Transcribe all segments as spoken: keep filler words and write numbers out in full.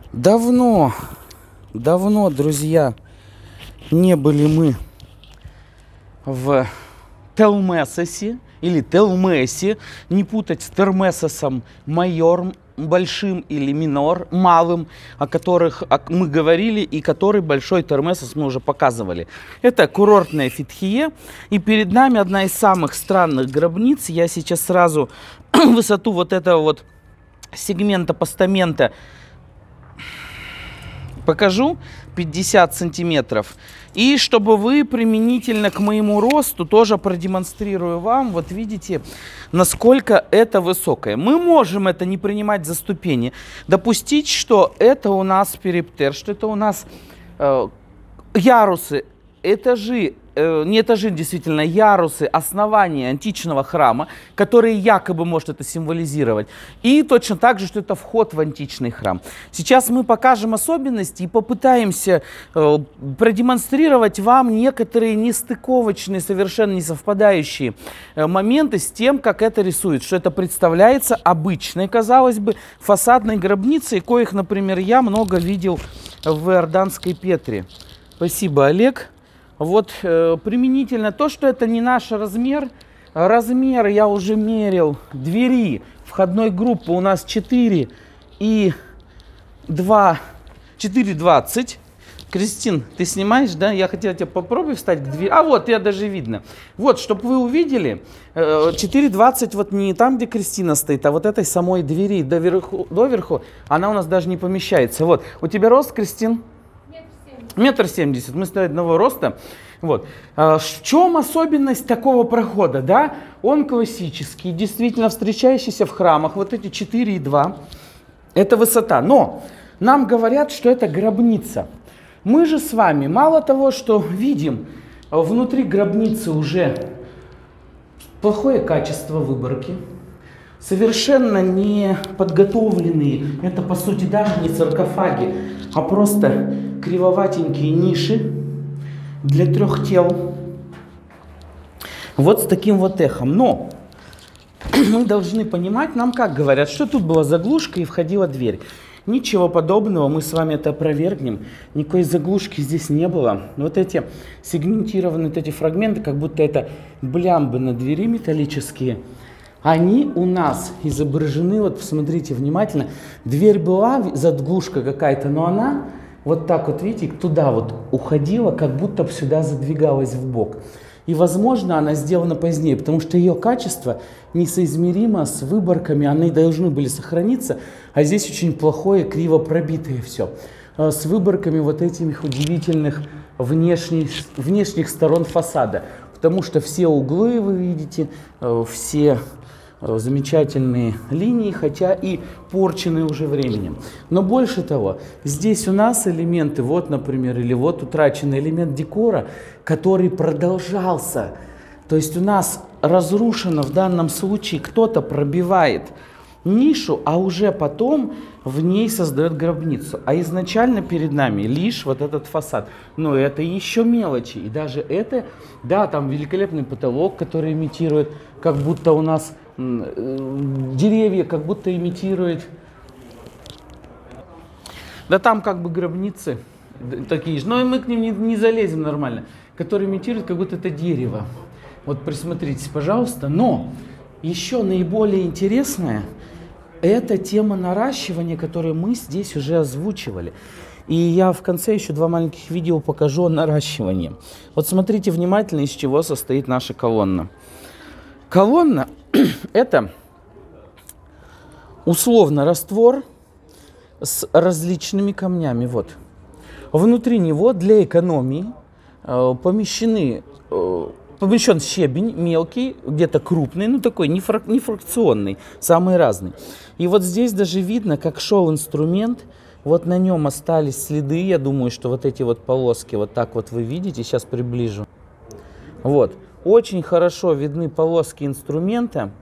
Давно, давно, друзья, не были мы в Телмесосе или Телмесе, не путать с Термесосом майор большим или минор малым, о которых мы говорили, и который большой Термесос мы уже показывали. Это курортная Фетхие, и перед нами одна из самых странных гробниц. Я сейчас сразу высоту вот этого вот сегмента постамента покажу, пятьдесят сантиметров. И чтобы вы применительно к моему росту тоже продемонстрирую вам, вот видите, насколько это высокое. Мы можем это не принимать за ступени, допустить, что это у нас периптер, что это у нас э, ярусы, этажи, э, не этажи, действительно, ярусы основания античного храма, которые якобы может это символизировать. И точно так же, что это вход в античный храм. Сейчас мы покажем особенности и попытаемся э, продемонстрировать вам некоторые нестыковочные, совершенно не совпадающие э, моменты с тем, как это рисует, что это представляется обычной, казалось бы, фасадной гробницей, коих, например, я много видел в Иорданской Петре. Спасибо, Олег. Вот э, применительно то, что это не наш размер. Размер я уже мерил двери входной группы у нас четыре и два, четыре двадцать. Кристин, ты снимаешь, да? Я хотела тебя попробовать встать к двери. А вот, я даже видно. Вот, чтобы вы увидели, четыре двадцать вот не там, где Кристина стоит, а вот этой самой двери доверху, доверху, она у нас даже не помещается. Вот, у тебя рост, Кристин? Метр семьдесят, мы стоим одного роста. Вот. В чем особенность такого прохода? Да? Он классический, действительно встречающийся в храмах. Вот эти четыре и два. Это высота. Но нам говорят, что это гробница. Мы же с вами мало того, что видим внутри гробницы уже плохое качество выборки. Совершенно не подготовленные, это по сути даже не саркофаги, а просто кривоватенькие ниши для трех тел. Вот с таким вот эхом. Но мы должны понимать, нам как говорят, что тут была заглушка и входила дверь. Ничего подобного, мы с вами это опровергнем. Никакой заглушки здесь не было. Вот эти сегментированные вот эти фрагменты, как будто это блямбы на двери металлические. Они у нас изображены, вот посмотрите внимательно, дверь была, заглушка какая-то, но она вот так вот, видите, туда вот уходила, как будто сюда задвигалась в бок. И, возможно, она сделана позднее, потому что ее качество несоизмеримо с выборками, они должны были сохраниться, а здесь очень плохое, криво пробитое все. С выборками вот этих удивительных внешних, внешних сторон фасада. Потому что все углы, вы видите, все замечательные линии, хотя и порченные уже временем. Но больше того, здесь у нас элементы, вот, например, или вот утраченный элемент декора, который продолжался. То есть у нас разрушено в данном случае, кто-то пробивает нишу, а уже потом в ней создает гробницу. А изначально перед нами лишь вот этот фасад. Но это еще мелочи. И даже это, да, там великолепный потолок, который имитирует, как будто у нас деревья, как будто имитирует. Да там как бы гробницы такие же, но мы к ним не, не залезем нормально, которые имитируют, как будто это дерево. Вот присмотритесь, пожалуйста. Но еще наиболее интересное — это тема наращивания, которую мы здесь уже озвучивали. И я в конце еще два маленьких видео покажу о наращивании. Вот смотрите внимательно, из чего состоит наша колонна. Колонна — это условно раствор с различными камнями. Вот. Внутри него для экономии э, помещены, э, помещен щебень мелкий, где-то крупный, ну такой не, фрак, не фракционный, самый разный. И вот здесь даже видно, как шел инструмент. Вот на нем остались следы. Я думаю, что вот эти вот полоски, вот так вот вы видите, сейчас приближу. Вот. Очень хорошо видны полоски инструмента,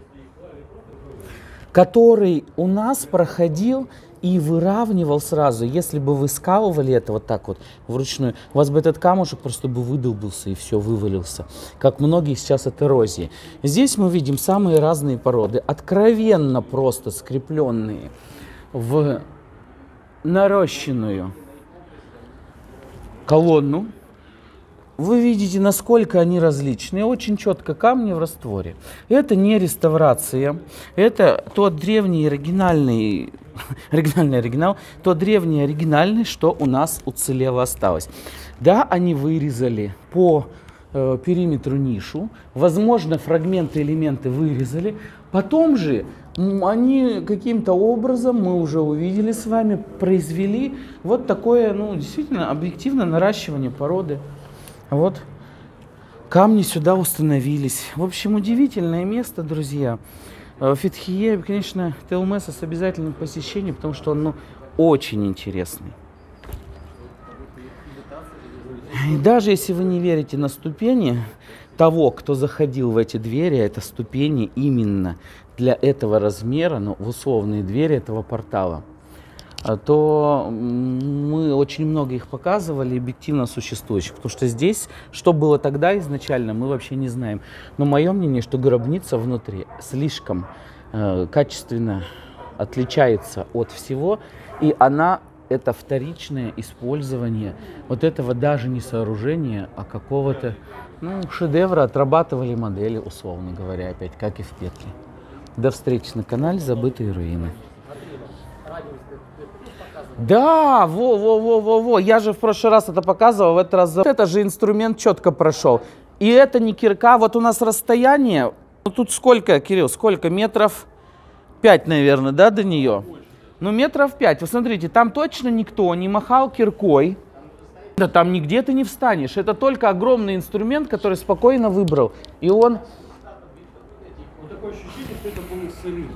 который у нас проходил и выравнивал сразу. Если бы вы скалывали это вот так вот вручную, у вас бы этот камушек просто бы выдолбился и все, вывалился. Как многие сейчас от эрозии. Здесь мы видим самые разные породы, откровенно просто скрепленные в нарощенную колонну. Вы видите, насколько они различны. Очень четко камни в растворе. Это не реставрация. Это тот древний оригинальный, оригинальный оригинал, тот древний оригинальный, что у нас уцелело, осталось. Да, они вырезали по э, периметру нишу. Возможно, фрагменты, элементы вырезали. Потом же они каким-то образом, мы уже увидели с вами, произвели вот такое, ну, действительно, объективное наращивание породы. Вот, камни сюда установились. В общем, удивительное место, друзья. Фетхие, конечно, Телмеса с обязательным посещением, потому что он, ну, очень интересный. И даже если вы не верите на ступени того, кто заходил в эти двери, это ступени именно для этого размера, ну, в условные двери этого портала, то мы очень много их показывали, объективно существующих. Потому что здесь, что было тогда изначально, мы вообще не знаем. Но мое мнение, что гробница внутри слишком э, качественно отличается от всего. И она, это вторичное использование вот этого даже не сооружения, а какого-то, ну, шедевра. Отрабатывали модели, условно говоря, опять, как и в Петле. До встречи на канале «Забытые руины». Да, во-во-во-во-во, я же в прошлый раз это показывал, в этот раз вот это же инструмент четко прошел. И это не кирка, вот у нас расстояние, ну тут сколько, Кирилл, сколько, метров пять, наверное, да, до нее? Ну метров пять, вы смотрите, там точно никто не махал киркой, да там нигде ты не встанешь, это только огромный инструмент, который спокойно выбрал, и он... Вот такое ощущение, что это было сырым.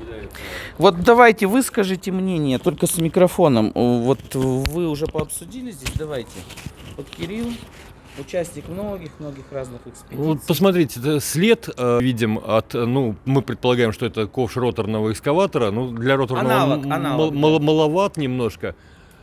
Вот давайте выскажите мнение, только с микрофоном. Вот вы уже пообсудили здесь, давайте. Вот Кирилл, участник многих-многих разных экспедиций. Вот посмотрите, это след э, видим от, ну, мы предполагаем, что это ковш роторного экскаватора, ну, для роторного аналог, аналог, мал, да. маловат немножко.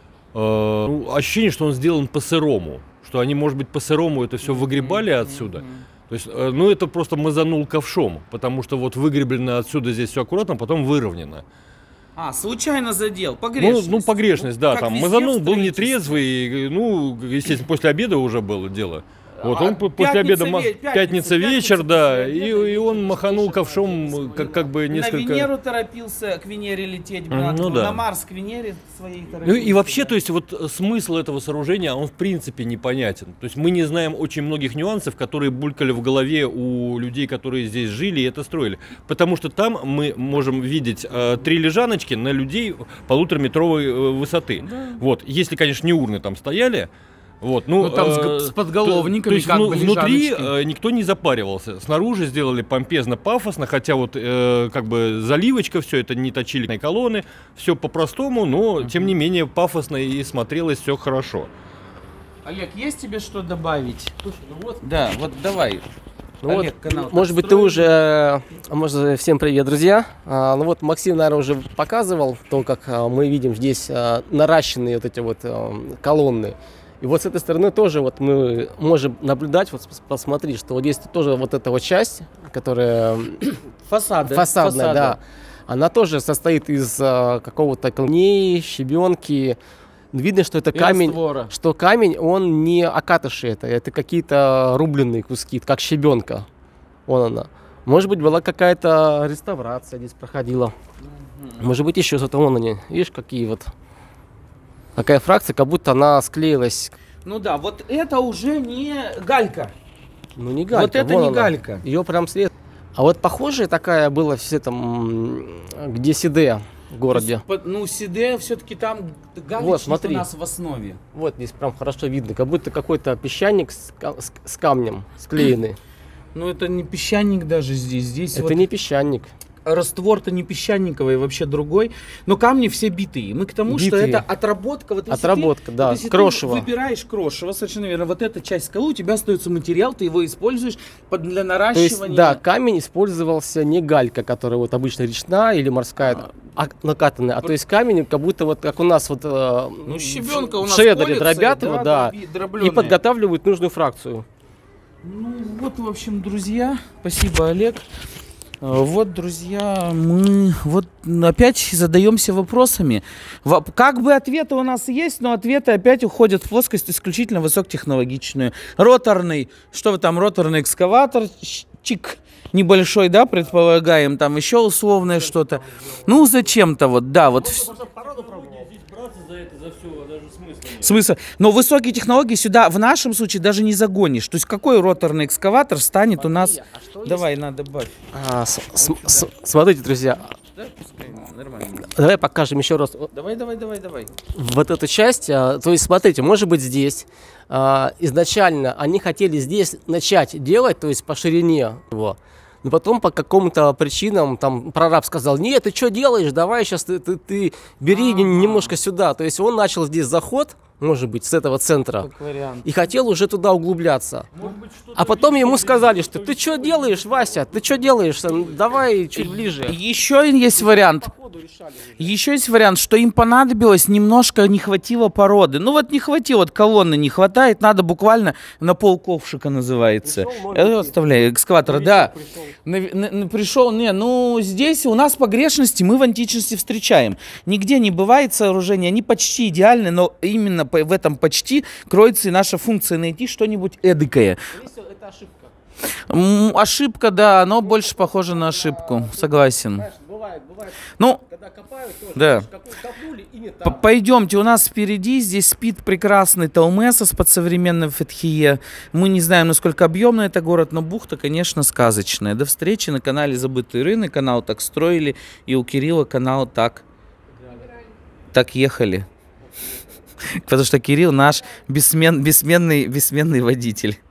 Э, ну, ощущение, что он сделан по-сырому, что они, может быть, по-сырому это все выгребали mm-hmm. отсюда. То есть, ну, это просто мазанул ковшом, потому что вот выгреблено отсюда здесь все аккуратно, потом выровнено. А, случайно задел, погрешность. Ну, ну погрешность, да, как там мазанул, был нетрезвый, ну, естественно, после обеда уже было дело. Вот а он после обеда, пятница, пятница вечер, пятница, да, и, и он маханул ковшом, как, как бы несколько... На Венеру торопился, к Венере лететь, mm, ну, да. на Марс к Венере своей торопился. Ну, и вообще, то есть, вот смысл этого сооружения, он в принципе непонятен. То есть мы не знаем очень многих нюансов, которые булькали в голове у людей, которые здесь жили и это строили. Потому что там мы можем видеть э, три лежаночки на людей полутораметровой э, высоты. Да. Вот, если, конечно, не урны там стояли. Вот, ну, ну там э, с, с подголовниками, то, то как есть, бы внутри э, никто не запаривался. Снаружи сделали помпезно, пафосно, хотя вот э, как бы заливочка, все это не точили колонны, все по-простому, но uh-huh. тем не менее пафосно и смотрелось все хорошо. Олег, есть тебе что добавить? Слушай, ну вот. Да, вот давай. Ну Олег, вот, канал может быть, ты уже, может, всем привет, друзья. А, ну вот Максим, наверное, уже показывал то, как а, мы видим здесь а, наращенные вот эти вот а, колонны. И вот с этой стороны тоже вот мы можем наблюдать, вот посмотри, что вот здесь тоже вот эта вот часть, которая Фасады, фасадная, фасады. да, она тоже состоит из а, какого-то камней, щебенки. Видно, что это камень, раствора. Что камень, он не окатыши, это, это какие-то рубленые куски, как щебенка. Вон она. Может быть, была какая-то реставрация здесь проходила. Mm-hmm. Может быть, еще что-то вон они. Видишь, какие вот. Какая фракция, как будто она склеилась. Ну да, вот это уже не галька. Ну не галька. Вот это вон не она. галька. Ее прям след. А вот похожая такая была все там, где Сиде в городе. Есть, ну Сиде все-таки там галечник вот, смотри. У нас в основе. Вот здесь прям хорошо видно, как будто какой-то песчаник с, с, с камнем склеенный. Ну это не песчаник даже здесь. здесь это вот... не песчаник. Раствор-то не песчаниковый, вообще другой. Но камни все битые. Мы к тому, битые. Что это отработка. Вот отработка, ты, да, вот если крошево. Ты выбираешь крошево, совершенно верно. Вот эта часть скалы, у тебя остается материал, ты его используешь для наращивания. То есть, да, камень использовался не галька, которая вот обычно речная или морская, а, а накатанная. А то есть камень, как будто вот как у нас вот ну, щебенка у нас шедере дробят его, да, да и подготавливают нужную фракцию. Ну вот, в общем, друзья, спасибо, Олег. Вот, друзья, мы вот опять задаемся вопросами. Как бы ответы у нас есть, но ответы опять уходят в плоскость исключительно высокотехнологичную. Роторный, что вы там, роторный экскаватор, чик, небольшой, да, предполагаем, там еще условное что-то. Ну, зачем-то вот, да, вот. Смысл. Но высокие технологии сюда в нашем случае даже не загонишь. То есть какой роторный экскаватор станет у нас... А Давай, есть? Надо добавить. А, с, с, с, смотрите, друзья. Да, пускай, нормально. Давай покажем еще раз. Давай, давай, давай, давай. Вот эту часть. А, то есть, смотрите, может быть здесь а, изначально они хотели здесь начать делать, то есть по ширине его. Но потом по каким-то причинам там прораб сказал: нет, ты что делаешь, давай сейчас ты, ты, ты бери А-а-а. немножко сюда. То есть он начал здесь заход, может быть, с этого центра, и хотел уже туда углубляться. Быть, а потом ему сказали, что ты что делаешь, Вася, ты что делаешь, давай чуть ближе. Еще есть вариант. Еще есть вариант, что им понадобилось немножко, не хватило породы. Ну вот не хватило, вот колонны не хватает, надо буквально на пол ковшика называется. Я оставляю экскаватора, да. На, на, на, пришел, не, ну здесь у нас погрешности мы в античности встречаем. Нигде не бывает сооружения, они почти идеальны, но именно в этом почти кроется и наша функция найти что-нибудь эдакое. Это ошибка. Ошибка, да, но больше похоже на ошибку, согласен. Бывает, бывает. Ну, когда копают, тоже, да. Копнули, и не там. Пойдемте, у нас впереди здесь спит прекрасный Талмесос под современным Фетхие. Мы не знаем, насколько объемный это город, но бухта, конечно, сказочная. До встречи на канале Забытый рынок. Канал так строили, и у Кирилла канал так, так ехали. Потому что Кирилл наш бессмен, бессменный, бессменный водитель.